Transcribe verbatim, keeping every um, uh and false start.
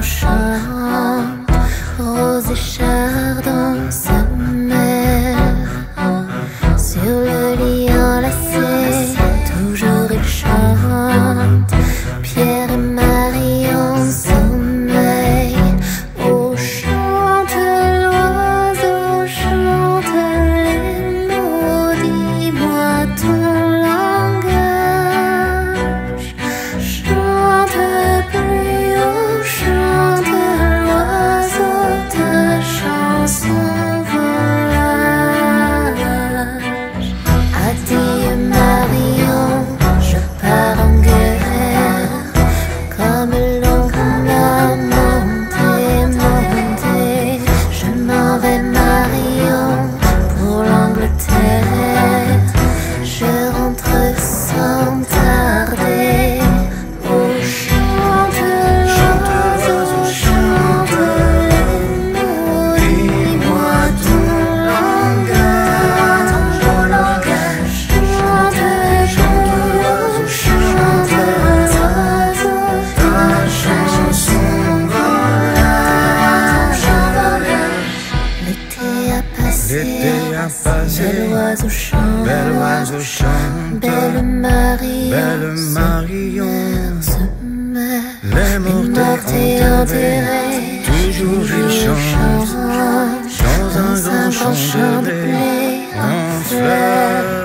chante, rose et chardon se mêlent. Sur le lit enlacé, toujours il chante. Pierre et Marie en sommeil. Oh, chante l'oiseau, chante les mots, dis-moi ton langage. Chante plus haut, chante l'oiseau, ta chanson volage. Adieu Marion, je pars en guerre, comme l'on m'a monté, monté. Je m'en vais Marion pour l'Angleterre, je rentre sans tarder. Oh, chante l'oiseau, chante les mots, dis-moi ton langage. Chante l'oiseau, chante l'oiseau, ta chanson volage. L'été a passé, L'été a passé, bel oiseau chante, bel oiseau chante, belle Marion, belle Marion. se mêle. Les morts Et enterrés, toujours ils chantent, dans un grand champ de blé en fleurs.